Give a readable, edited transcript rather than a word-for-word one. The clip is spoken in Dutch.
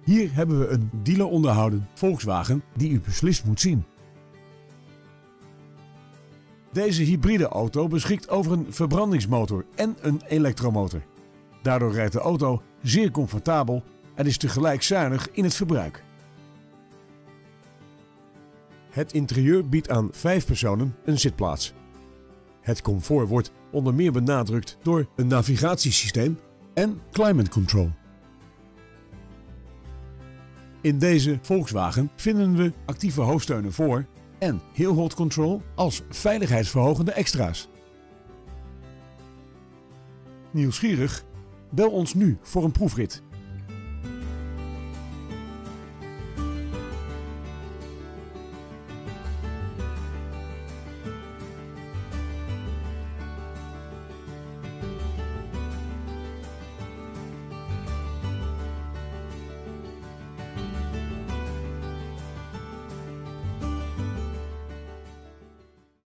Hier hebben we een dealer-onderhouden Volkswagen die u beslist moet zien. Deze hybride auto beschikt over een verbrandingsmotor en een elektromotor. Daardoor rijdt de auto zeer comfortabel en is tegelijk zuinig in het verbruik. Het interieur biedt aan 5 personen een zitplaats. Het comfort wordt onder meer benadrukt door een navigatiesysteem en climate control. In deze Volkswagen vinden we actieve hoofdsteunen voor en hill hold control als veiligheidsverhogende extra's. Nieuwsgierig? Bel ons nu voor een proefrit.